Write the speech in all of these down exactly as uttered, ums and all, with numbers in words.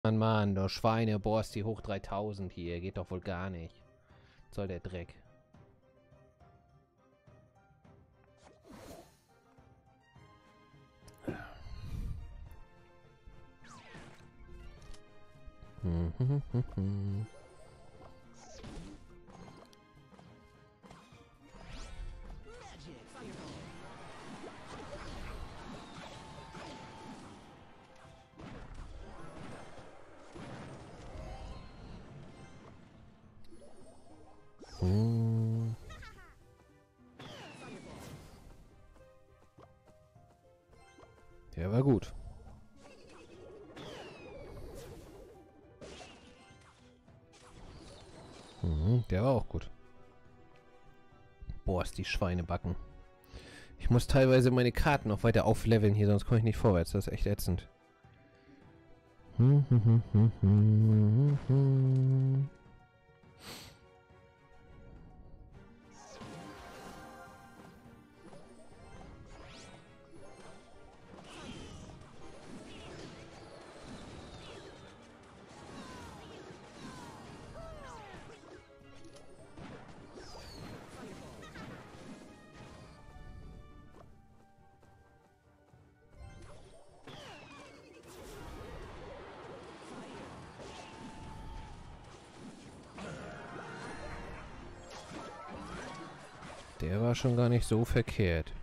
Mann, Mann, du Schweine, bohrst die hoch dreitausend hier. Geht doch wohl gar nicht. Was soll der Dreck? Hm, hm, hm, hm. Hm. Der war gut. Mhm, der war auch gut. Boah, ist die Schweine backen. Ich muss teilweise meine Karten noch weiter aufleveln hier, sonst komme ich nicht vorwärts. Das ist echt ätzend. Hm, hm, hm, hm, hm, hm. Der war schon gar nicht so verkehrt.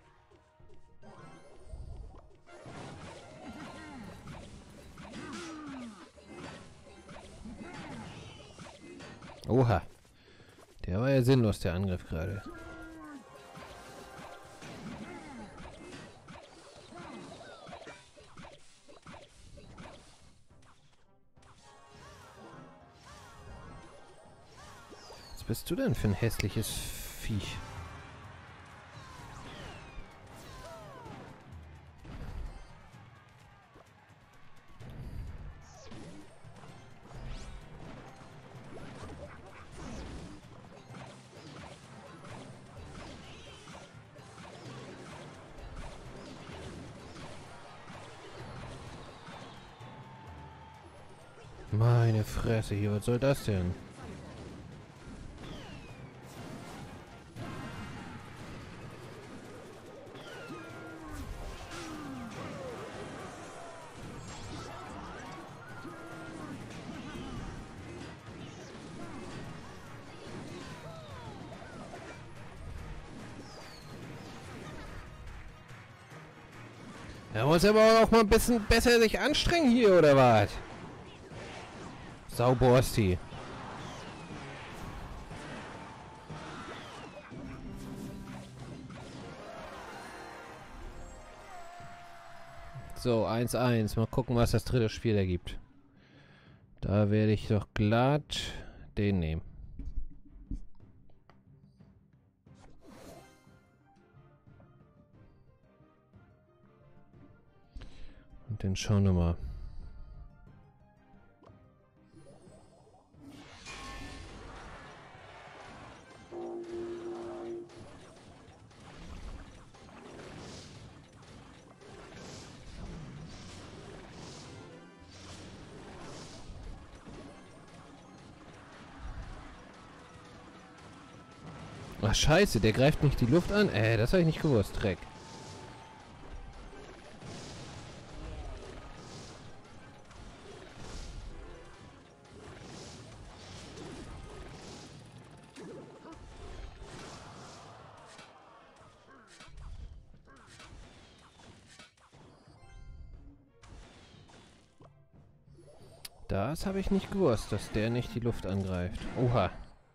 Oha. Der war ja sinnlos, der Angriff gerade. Was bist du denn für ein hässliches Viech? Meine Fresse hier, was soll das denn? Er muss aber auch mal ein bisschen besser sich anstrengen hier, oder was? Sauborsti. So, eins eins. Mal gucken, was das dritte Spiel ergibt. Da werde ich doch glatt den nehmen. Und den schauen wir mal. Ach scheiße, der greift nicht die Luft an? Äh, das habe ich nicht gewusst, Dreck. Das habe ich nicht gewusst, dass der nicht die Luft angreift. Oha.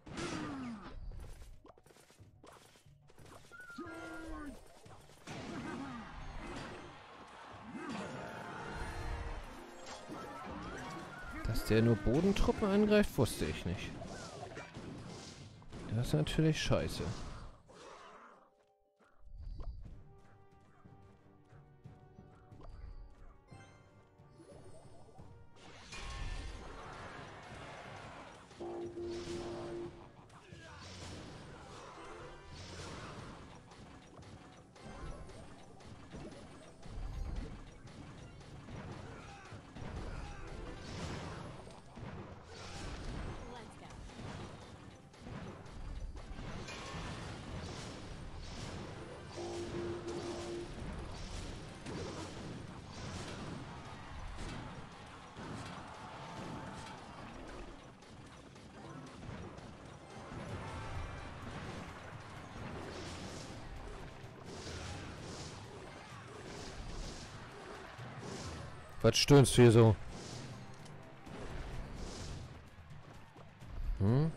Dass der nur Bodentruppen angreift, wusste ich nicht. Das ist natürlich scheiße. Was stöhnst du hier so? Hm?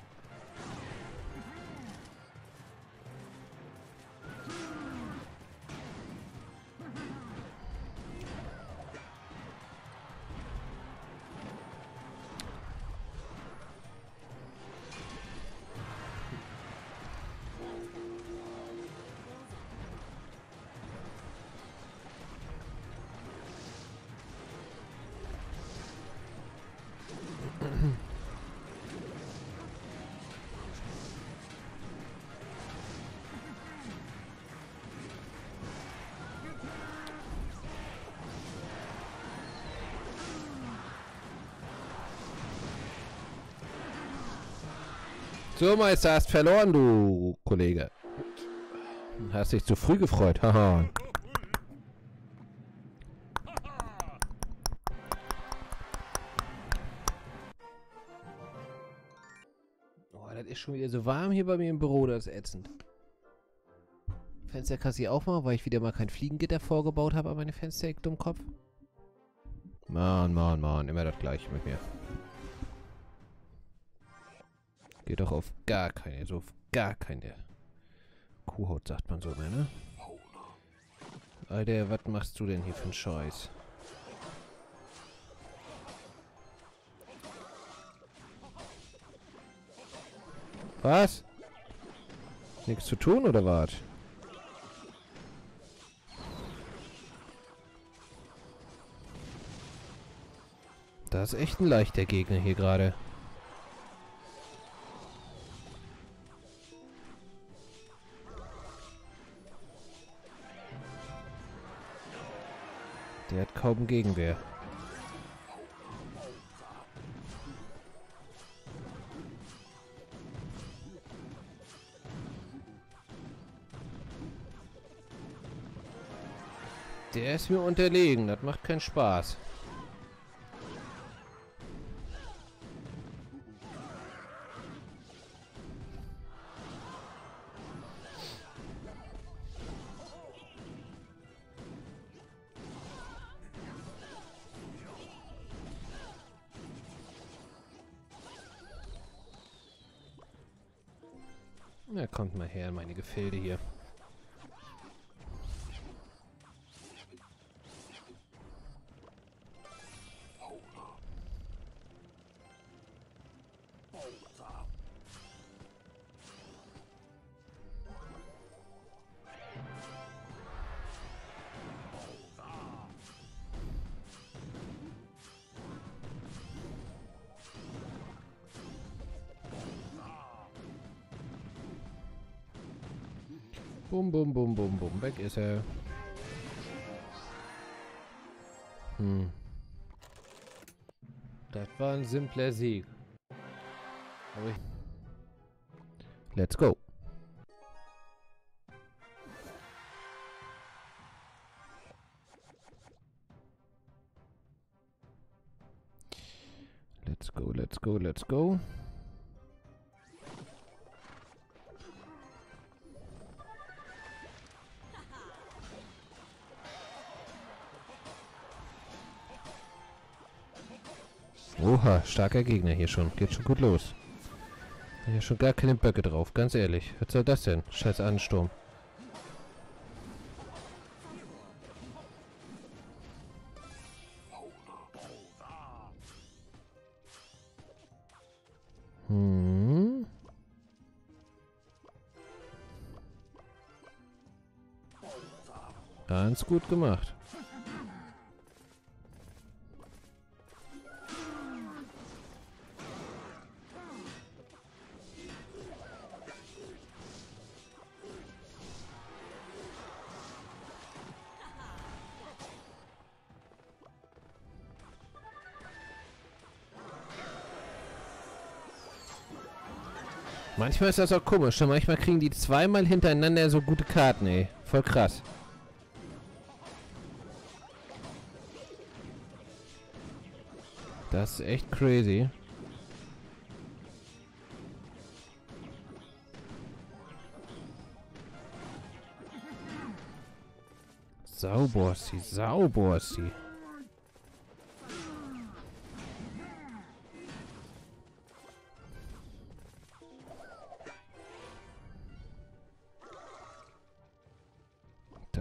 So, Meister, hast verloren, du Kollege. Hast dich zu früh gefreut, haha. Oh, das ist schon wieder so warm hier bei mir im Büro, das ist ätzend. Fenster kann ich auch mal, weil ich wieder mal kein Fliegengitter vorgebaut habe an meine Fenster, ich Dummkopf. Mann, Mann, Mann, immer das gleiche mit mir. Geht doch auf gar keine, so auf gar keine Kuhhaut, sagt man so, ne? Alter, was machst du denn hier für einen Scheiß? Was? Nichts zu tun, oder was? Das ist echt ein leichter Gegner hier gerade. Der hat kaum Gegenwehr. Der ist mir unterlegen, das macht keinen Spaß. Na, kommt mal her, meine Gefilde hier. Bum, bum, bum, bum, bum. Weg ist er. Hm. Das war ein simpler Sieg. Aber ich... Let's go. Let's go, let's go, let's go. Oha, starker Gegner hier schon. Geht schon gut los. Hier schon gar keine Böcke drauf, ganz ehrlich. Was soll das denn? Scheiß Ansturm. Hm. Ganz gut gemacht. Manchmal ist das auch komisch. Und manchmal kriegen die zweimal hintereinander so gute Karten, ey. Voll krass. Das ist echt crazy. Sauborsi, Sauborsi.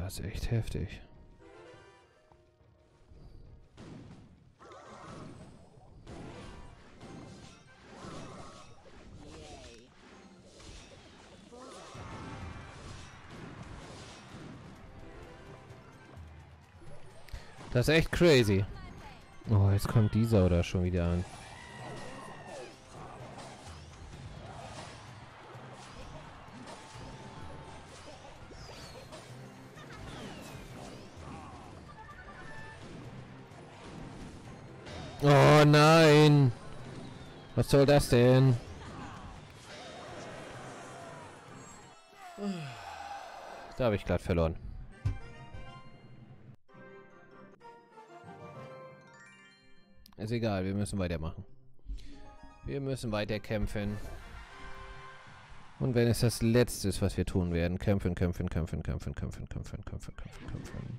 Das ist echt heftig. Das ist echt crazy. Oh, jetzt kommt dieser oder schon wieder an. Oh nein! Was soll das denn? Da habe ich gerade verloren. Ist egal, wir müssen weitermachen. Wir müssen weiter kämpfen. Und wenn es das Letzte ist, was wir tun werden, kämpfen, kämpfen, kämpfen, kämpfen, kämpfen, kämpfen, kämpfen, kämpfen, kämpfen.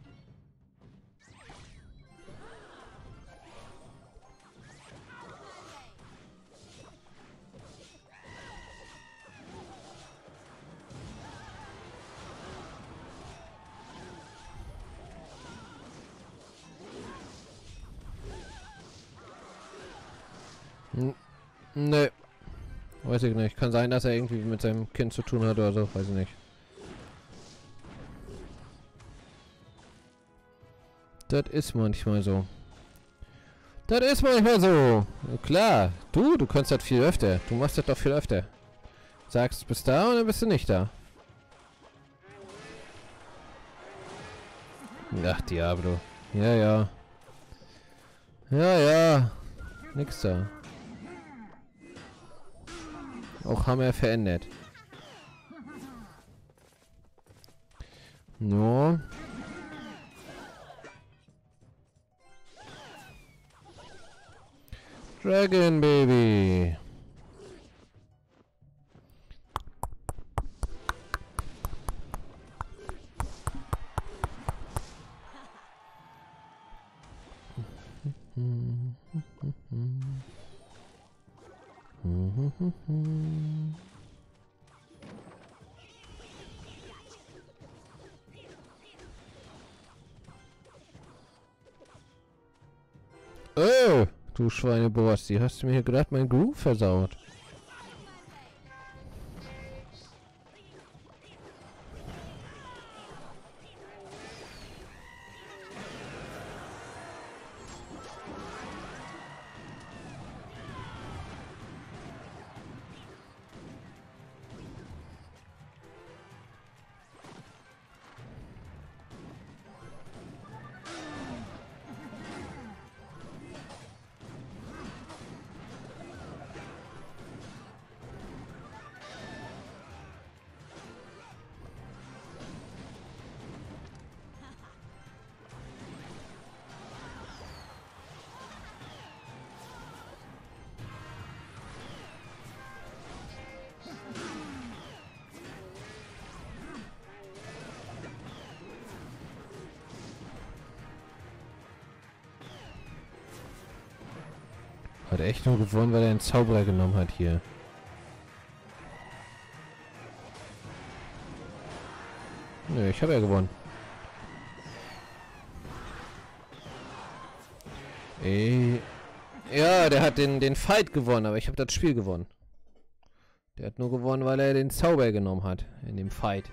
Nö. Weiß ich nicht. Kann sein, dass er irgendwie mit seinem Kind zu tun hat oder so. Weiß ich nicht. Das ist manchmal so. Das ist manchmal so. Klar. Du, du kannst das viel öfter. Du machst das doch viel öfter. Sagst, du bist da und dann bist du nicht da. Ach, Diablo. Ja, ja. Ja, ja. Nix da. Auch Hammer verändert. No. Dragon Baby. Oh, du Schweineborsti, hast du mir hier gerade mein Groove versaut. Hat echt nur gewonnen, weil er einen Zauberer genommen hat hier. Nö, ich habe ja gewonnen. Ey. Ja, der hat den, den Fight gewonnen, aber ich habe das Spiel gewonnen. Der hat nur gewonnen, weil er den Zauber genommen hat in dem Fight.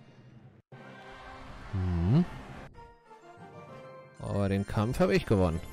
Hm. Aber den Kampf habe ich gewonnen.